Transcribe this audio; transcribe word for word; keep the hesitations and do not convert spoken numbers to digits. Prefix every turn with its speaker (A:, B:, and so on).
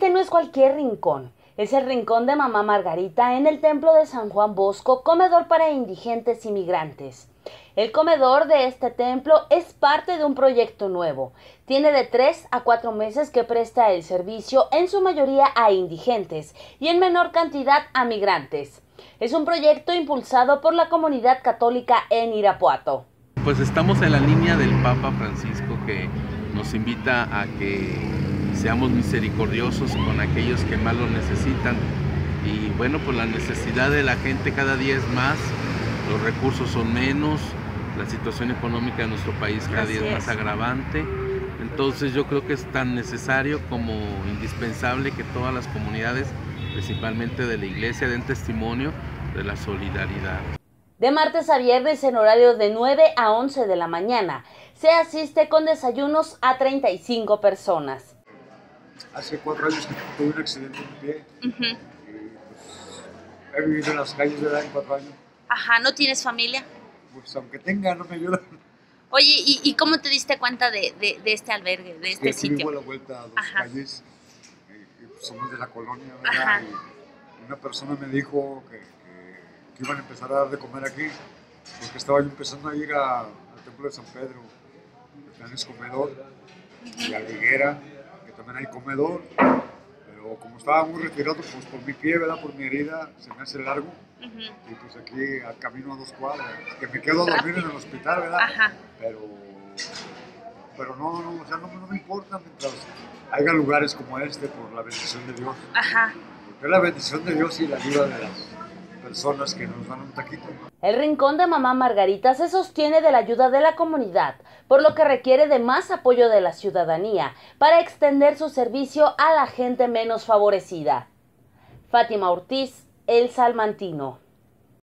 A: Este no es cualquier rincón, es el rincón de Mamá Margarita en el templo de San Juan Bosco, comedor para indigentes y migrantes. El comedor de este templo es parte de un proyecto nuevo. Tiene de tres a cuatro meses que presta el servicio en su mayoría a indigentes y en menor cantidad a migrantes. Es un proyecto impulsado por la comunidad católica en Irapuato.
B: Pues estamos en la línea del Papa Francisco, que nos invita a que seamos misericordiosos con aquellos que más lo necesitan. Y bueno, pues la necesidad de la gente cada día es más, los recursos son menos, la situación económica de nuestro país cada día es más agravante. Entonces yo creo que es tan necesario como indispensable que todas las comunidades, principalmente de la iglesia, den testimonio de la solidaridad.
A: De martes a viernes en horario de nueve a once de la mañana, se asiste con desayunos a treinta y cinco personas.
C: Hace cuatro años que tuve un accidente en mi pie. Uh-huh. Y pues he vivido en las calles de en cuatro años.
D: Ajá, ¿no tienes familia?
C: Pues aunque tenga, no me ayudan.
D: Oye, ¿y, y cómo te diste cuenta de, de, de este albergue, de este
C: sí,
D: sitio?
C: Vivo a la vuelta a dos Ajá. calles, y, y pues somos de la colonia, ¿verdad?
D: Ajá.
C: Y una persona me dijo que, que, que iban a empezar a dar de comer aquí, porque estaba yo empezando a ir a, al templo de San Pedro, que también es comedor, uh-huh. y a la Higuera, que también hay comedor, pero como estaba muy retirado, pues por mi pie, ¿verdad? Por mi herida, se me hace largo. Uh-huh. Y pues aquí al camino a dos cuadras, que me quedo a dormir en el hospital, ¿verdad?
D: Ajá.
C: Pero, pero no, no, o sea, no, no me importa mientras haya lugares como este, por la bendición de Dios.
D: Ajá.
C: Porque es la bendición de Dios y la ayuda de las personas que nos dan un taquito.
A: El rincón de Mamá Margarita se sostiene de la ayuda de la comunidad, por lo que requiere de más apoyo de la ciudadanía para extender su servicio a la gente menos favorecida. Fátima Ortiz, El Salmantino.